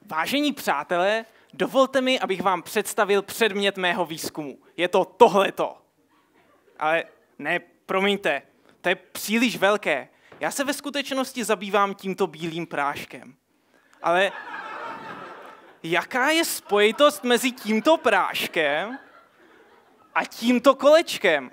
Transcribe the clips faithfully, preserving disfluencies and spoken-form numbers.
Vážení přátelé, dovolte mi, abych vám představil předmět mého výzkumu. Je to tohleto. Ale ne, promiňte, to je příliš velké. Já se ve skutečnosti zabývám tímto bílým práškem. Ale jaká je spojitost mezi tímto práškem a tímto kolečkem?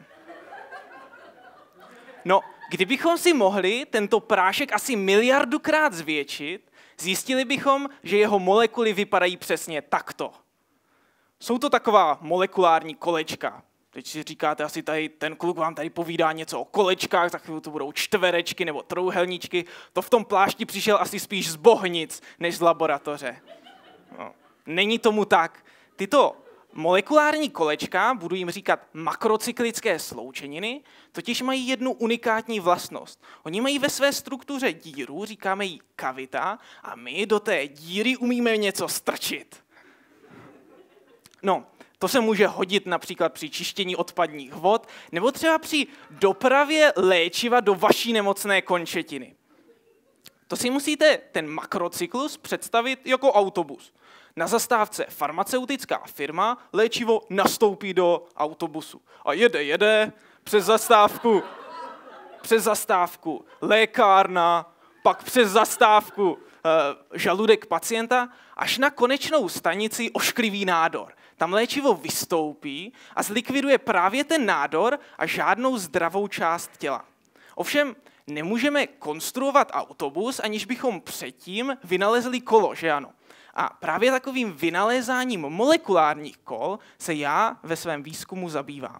No, kdybychom si mohli tento prášek asi miliardukrát zvětšit, zjistili bychom, že jeho molekuly vypadají přesně takto. Jsou to taková molekulární kolečka. Teď si říkáte, asi tady ten kluk vám tady povídá něco o kolečkách, za chvíli to budou čtverečky nebo trouhelníčky. To v tom plášti přišel asi spíš z Bohnic, než z laboratoře. No, není tomu tak. Tyto molekulární kolečka, budu jim říkat makrocyklické sloučeniny, totiž mají jednu unikátní vlastnost. Oni mají ve své struktuře díru, říkáme jí kavita, a my do té díry umíme něco strčit. No, to se může hodit například při čištění odpadních vod, nebo třeba při dopravě léčiva do vaší nemocné končetiny. To si musíte ten makrocyklus představit jako autobus. Na zastávce farmaceutická firma léčivo nastoupí do autobusu. A jede, jede, přes zastávku, přes zastávku lékárna, pak přes zastávku e, žaludek pacienta, až na konečnou stanici ošklivý nádor. Tam léčivo vystoupí a zlikviduje právě ten nádor a žádnou zdravou část těla. Ovšem, nemůžeme konstruovat autobus, aniž bychom předtím vynalezli kolo, že ano? A právě takovým vynalézáním molekulárních kol se já ve svém výzkumu zabývám.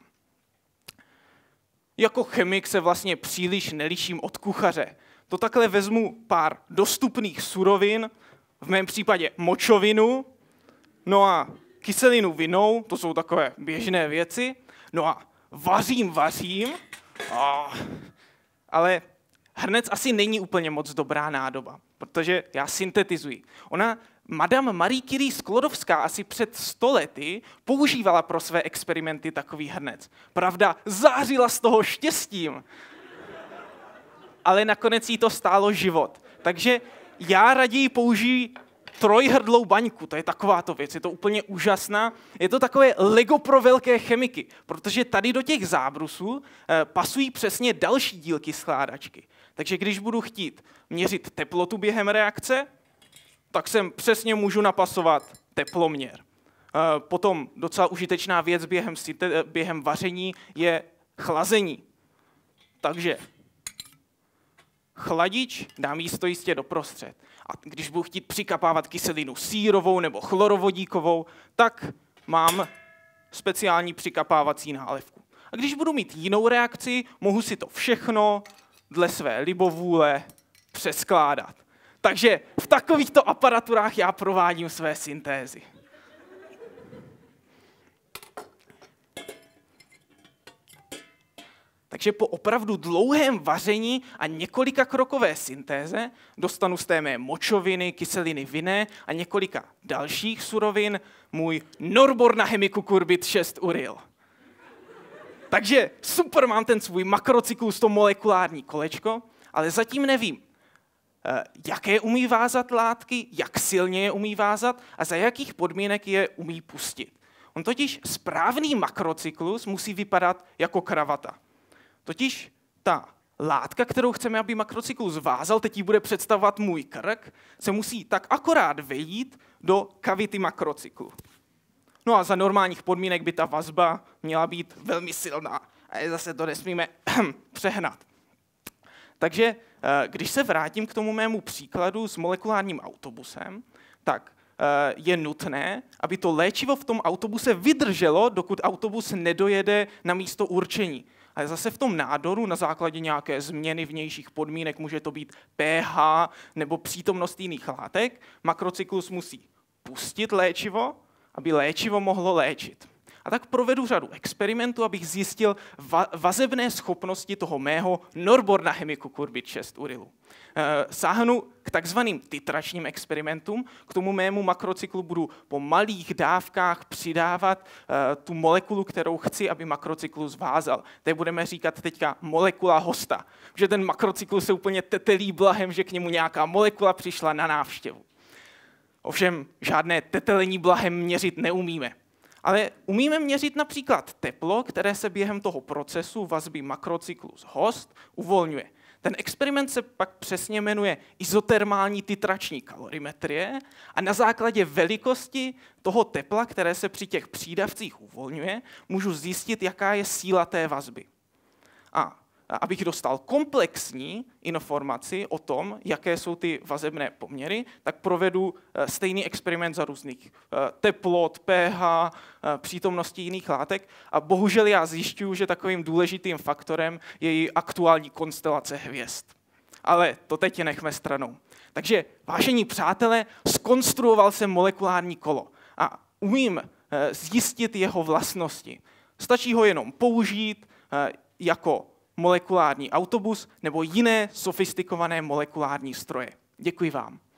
Jako chemik se vlastně příliš neliším od kuchaře. To takhle vezmu pár dostupných surovin, v mém případě močovinu, no a kyselinu vinnou, to jsou takové běžné věci, no a vařím, vařím, a, ale hrnec asi není úplně moc dobrá nádoba, protože já syntetizuji. Ona, Madame Marie Curie Sklodovská asi před sto lety používala pro své experimenty takový hrnec. Pravda, zářila z toho štěstím, ale nakonec jí to stálo život. Takže já raději použiji trojhrdlou baňku, to je takováto věc, je to úplně úžasná. Je to takové Lego pro velké chemiky, protože tady do těch zábrusů eh, pasují přesně další dílky skládačky. Takže když budu chtít měřit teplotu během reakce, tak sem přesně můžu napasovat teploměr. Eh, potom docela užitečná věc během, během vaření je chlazení. Takže chladič dám jistojistě doprostřed. A když budu chtít přikapávat kyselinu sírovou nebo chlorovodíkovou, tak mám speciální přikapávací nálepku. A když budu mít jinou reakci, mohu si to všechno dle své libovůle přeskládat. Takže v takovýchto aparaturách já provádím své syntézy. Takže po opravdu dlouhém vaření a několika krokové syntéze dostanu z té mé močoviny, kyseliny vinné a několika dalších surovin můj Norborna Hemicucurbit šest uryl. Takže super, mám ten svůj makrocyklus, to molekulární kolečko, ale zatím nevím, jaké umí vázat látky, jak silně je umí vázat a za jakých podmínek je umí pustit. On totiž správný makrocyklus musí vypadat jako kravata. Totiž ta látka, kterou chceme, aby makrocyklus vázal, teď ji bude představovat můj krk, se musí tak akorát vejít do kavity makrocyklu. No a za normálních podmínek by ta vazba měla být velmi silná. A zase to nesmíme přehnat. Takže když se vrátím k tomu mému příkladu s molekulárním autobusem, tak je nutné, aby to léčivo v tom autobuse vydrželo, dokud autobus nedojede na místo určení. Ale zase v tom nádoru na základě nějaké změny vnějších podmínek, může to být pH nebo přítomnost jiných látek, makrocyklus musí pustit léčivo, aby léčivo mohlo léčit. A tak provedu řadu experimentů, abych zjistil va- vazebné schopnosti toho mého Norborna Hemicucurbit šest urylu. E, sáhnu k takzvaným titračním experimentům, k tomu mému makrocyklu budu po malých dávkách přidávat e, tu molekulu, kterou chci, aby makrocyklus vázal. Teď budeme říkat teďka molekula hosta, že ten makrocyklus se úplně tetelí blahem, že k němu nějaká molekula přišla na návštěvu. Ovšem žádné tetelení blahem měřit neumíme. Ale umíme měřit například teplo, které se během toho procesu vazby makrocyklus host uvolňuje. Ten experiment se pak přesně jmenuje izotermální titrační kalorimetrie a na základě velikosti toho tepla, které se při těch přídavcích uvolňuje, můžu zjistit, jaká je síla té vazby. A abych dostal komplexní informaci o tom, jaké jsou ty vazebné poměry, tak provedu stejný experiment za různých teplot, pH, přítomnosti jiných látek a bohužel já zjišťuju, že takovým důležitým faktorem je její aktuální konstelace hvězd. Ale to teď nechme stranou. Takže, vážení přátelé, zkonstruoval jsem molekulární kolo a umím zjistit jeho vlastnosti. Stačí ho jenom použít jako molekulární autobus nebo jiné sofistikované molekulární stroje. Děkuji vám.